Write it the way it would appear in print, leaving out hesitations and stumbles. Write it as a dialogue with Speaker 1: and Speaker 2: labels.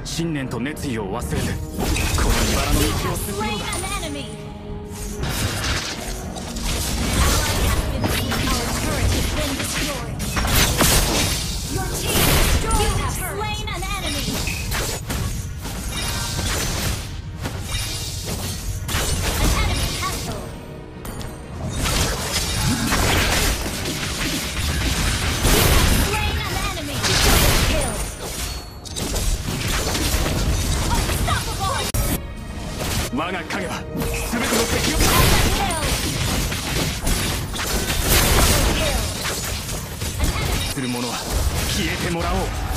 Speaker 1: 信念と熱意を忘れずこの茨の道を進むのだ。我が影は全ての敵をする者は消えてもらおう。